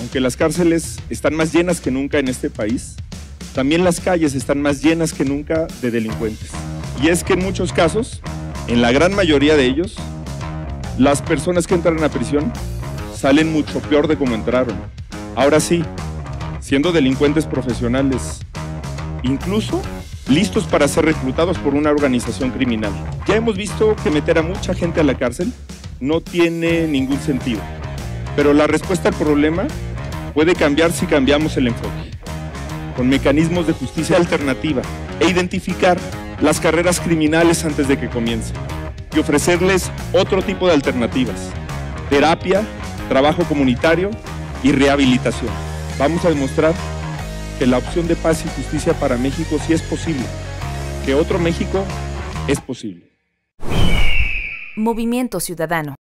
Aunque las cárceles están más llenas que nunca en este país, también las calles están más llenas que nunca de delincuentes. Y es que en muchos casos, en la gran mayoría de ellos, las personas que entran a prisión salen mucho peor de como entraron. Ahora sí, siendo delincuentes profesionales, incluso listos para ser reclutados por una organización criminal. Ya hemos visto que meter a mucha gente a la cárcel no tiene ningún sentido, pero la respuesta al problema puede cambiar si cambiamos el enfoque, con mecanismos de justicia alternativa e identificar las carreras criminales antes de que comiencen y ofrecerles otro tipo de alternativas: terapia, trabajo comunitario y rehabilitación. Vamos a demostrar que la opción de paz y justicia para México sí es posible, que otro México es posible. Movimiento Ciudadano.